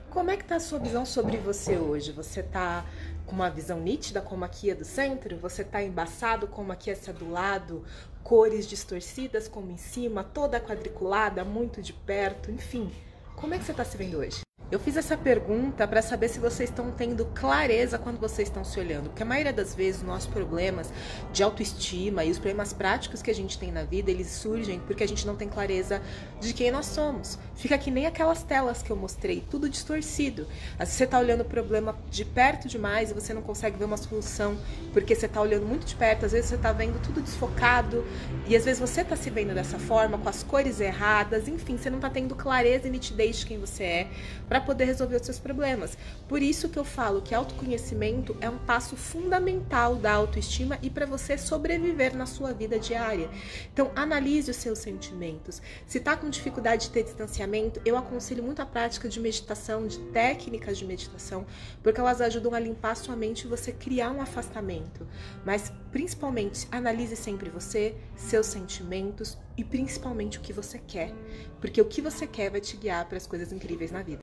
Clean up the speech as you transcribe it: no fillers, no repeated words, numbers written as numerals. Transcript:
Como é que tá a sua visão sobre você hoje? Você tá com uma visão nítida como aqui é do centro? Você tá embaçado como aqui é do lado? Cores distorcidas como em cima, toda quadriculada, muito de perto, enfim. Como é que você tá se vendo hoje? Eu fiz essa pergunta para saber se vocês estão tendo clareza quando vocês estão se olhando, porque a maioria das vezes os nossos problemas de autoestima e os problemas práticos que a gente tem na vida, eles surgem porque a gente não tem clareza de quem nós somos. Fica que nem aquelas telas que eu mostrei, tudo distorcido. Às vezes você está olhando o problema de perto demais e você não consegue ver uma solução porque você está olhando muito de perto, às vezes você está vendo tudo desfocado e às vezes você está se vendo dessa forma, com as cores erradas, enfim, você não está tendo clareza e nitidez de quem você é para poder resolver os seus problemas. Por isso que eu falo que autoconhecimento é um passo fundamental da autoestima e para você sobreviver na sua vida diária. Então, analise os seus sentimentos. Se está com dificuldade de ter distanciamento, eu aconselho muito a prática de meditação, de técnicas de meditação, porque elas ajudam a limpar a sua mente e você criar um afastamento. Mas, principalmente, analise sempre você, seus sentimentos e principalmente o que você quer, porque o que você quer vai te guiar para as coisas incríveis na vida.